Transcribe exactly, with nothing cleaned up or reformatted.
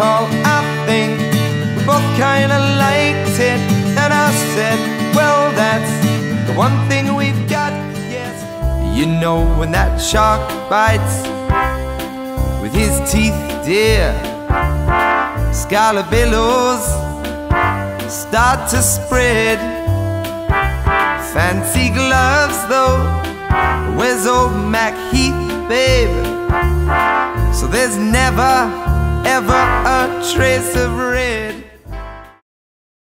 call, I think we both kinda liked it. And I said, well, that's the one thing we've got, yes. You know when that shark bites with his teeth, dear, scarlet billows start to spread. Fancy gloves though, where's old Mac Heath, babe? So there's never, ever a trace of red.